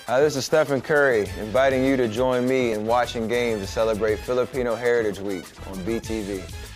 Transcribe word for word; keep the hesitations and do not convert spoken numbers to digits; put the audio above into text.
Hi, this is Stephen Curry, inviting you to join me in watching games to celebrate Filipino Heritage Week on B T V.